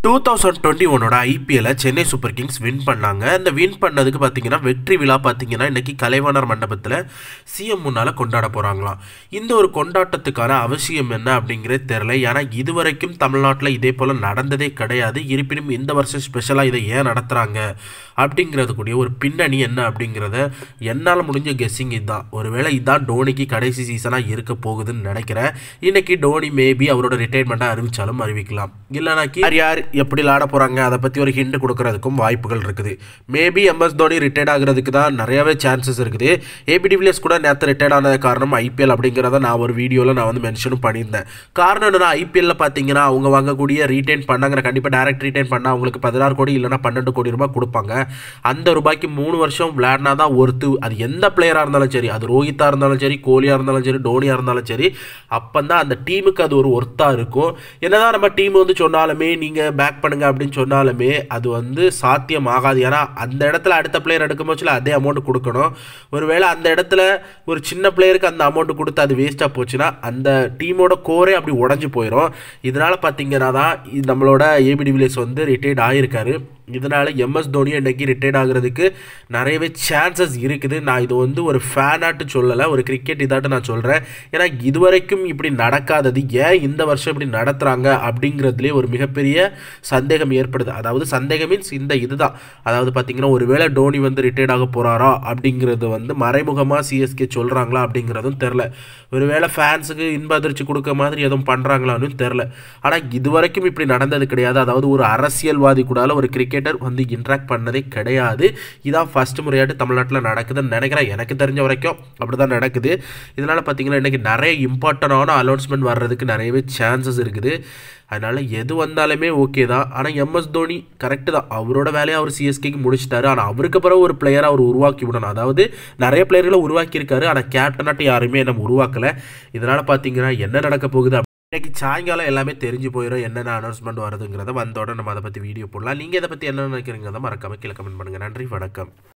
2021 IPL Chennai super kings win பண்ணாங்க. அந்த win பண்ணதுக்கு பார்த்தீங்கன்னா வெற்றி விழா பார்த்தீங்கன்னா இன்னைக்கு கலைவாணர் மண்டபத்தில் சிஎம் முன்னால் கொண்டாட போகிறாங்களாம். இந்த ஒரு கொண்டாட்டத்துக்கான அவசியம் என்ன அப்படிங்கிறது தெரில. ஏன்னா இதுவரைக்கும் தமிழ்நாட்டில் இதே போல் நடந்ததே கிடையாது. இருப்பினும் இந்த வருஷம் ஸ்பெஷலாக இதை ஏன் நடத்துகிறாங்க அப்படிங்கிறது கூடிய ஒரு பின்னணி என்ன அப்படிங்கிறத என்னால் முடிஞ்ச கெஸ்ஸிங் இதுதான். ஒருவேளை இதுதான் டோனிக்கு கடைசி சீசனாக இருக்க போகுதுன்னு நினைக்கிறேன். இன்னைக்கு டோனி மேபி அவரோட ரிட்டையர்மெண்ட்டாக அறிவித்தாலும் அறிவிக்கலாம். இல்லைனாக்கி யார் எப்படி விளாட போகிறாங்க அதை பற்றி ஒரு ஹிண்ட் கொடுக்கறதுக்கும் வாய்ப்புகள் இருக்குது. மேபி MS தோனி ரிட்டையர்ட் ஆகிறதுக்கு தான் நிறையவே சான்சஸ் இருக்குது. AB de Villiers கூட நேற்று ரிட்டையர்ட் ஆனது காரணம் IPL அப்படிங்கிறத நான் ஒரு வீடியோவில் நான் வந்து மென்ஷனும் பண்ணியிருந்தேன். காரணம் என்னன்னா IPL பார்த்தீங்கன்னா அவங்க வாங்கக்கூடிய ரீட்டைன் பண்ணாங்க, கண்டிப்பாக டேரக்ட் ரீட்டைன் பண்ணால் அவங்களுக்கு 16 கோடி இல்லைனா 12 கோடி ரூபாய் கொடுப்பாங்க. அந்த ரூபாய்க்கு 3 வருஷம் விளையாடினா தான் ஒருத்து. அது எந்த பிளேயராக இருந்தாலும் சரி, அது ரோஹித்தாக இருந்தாலும் சரி, கோலியாக இருந்தாலும் சரி, டோனியாக இருந்தாலும் சரி, அப்போ தான் அந்த டீமுக்கு அது ஒரு ஒர்த்தாக இருக்கும். என்னதான் நம்ம டீம் வந்து சொன்னாலுமே நீங்கள் பேக் பண்ணுங்க அப்படின்னு சொன்னாலுமே அது வந்து சாத்தியமாகாது. ஏன்னா அந்த இடத்துல அடுத்த பிளேயர் எடுக்கும்போது அதே அமௌண்ட் கொடுக்கணும். ஒருவேளை அந்த இடத்துல ஒரு சின்ன பிளேயருக்கு அந்த அமௌண்ட் கொடுத்து அது வேஸ்ட்டாக போச்சுன்னா அந்த டீமோட கோரே அப்படி உடஞ்சி போயிடும். இதனால் பார்த்தீங்கன்னா தான் நம்மளோட AB de Villiers வந்து ரிட்டையர்ட் ஆகியிருக்காரு. இதனால் MS தோனி இன்றைக்கி ரிட்டையர்ட் ஆகிறதுக்கு நிறையவே சான்சஸ் இருக்குது. நான் இது வந்து ஒரு ஃபேனாட்டு சொல்லலை, ஒரு கிரிக்கெட் இதாட்டு நான் சொல்கிறேன். ஏன்னா இதுவரைக்கும் இப்படி நடக்காதது ஏன் இந்த வருஷம் இப்படி நடத்துகிறாங்க அப்படிங்கிறதுலே ஒரு மிகப்பெரிய சந்தேகம் ஏற்படுது. அதாவது சந்தேகம் மீன்ஸ் இந்த இதுதான். அதாவது பார்த்திங்கன்னா ஒருவேளை டோனி வந்து ரிட்டையர்ட் ஆக போகிறாரா அப்படிங்கிறது வந்து மறைமுகமாக CSK சொல்கிறாங்களா அப்படிங்கிறதும் தெரில. ஒருவேளை ஃபேன்ஸுக்கு இன்ப அதிர்ச்சி கொடுக்க மாதிரி எதுவும் பண்ணுறாங்களான்னு தெரில. ஆனால் இதுவரைக்கும் இப்படி நடந்தது கிடையாது. அதாவது ஒரு அரசியல்வாதி கூட ஒரு கிரிக்கெட்டர் வந்து இன்ட்ராக்ட் பண்ணதே கிடையாது. இதான் ஃபர்ஸ்ட் முறையாட்டு தமிழ்நாட்டில் நடக்குதுன்னு நினைக்கிறேன். எனக்கு தெரிஞ்ச வரைக்கும் அப்படி தான் நடக்குது. இதனால் பார்த்தீங்கன்னா இன்றைக்கி நிறைய இம்பார்ட்டண்டான அனௌன்ஸ்மெண்ட் வர்றதுக்கு நிறையவே சான்சஸ் இருக்குது. அதனால் எது வந்தாலுமே ஓகே தான். ஆனால் MS தோனி கரெக்டு தான், அவரோட வேலையை அவர் CSKக்கு முடிச்சிட்டாரு. ஆனால் அவருக்கு பிறகு ஒரு பிளேயரை அவர் உருவாக்கி விடணும். அதாவது நிறைய பிளேயர்களை உருவாக்கியிருக்காரு, ஆனால் கேப்டனாட்டு யாருமே நம்ம உருவாக்கலை. இதனால் பார்த்தீங்கன்னா என்ன நடக்க போகுது இன்னைக்கு சாயங்காலம் எல்லாமே தெரிஞ்சு போயிடும். என்னென்ன அனௌன்ஸ்மெண்ட் வருதுங்கிறத வந்தோட நம்ம அதை பற்றி வீடியோ போடலாம். நீங்கள் இதை பற்றி என்ன நினைக்கிறீங்கிறத மறக்காம கீழே கமெண்ட் பண்ணுங்கள். நன்றி, வணக்கம்.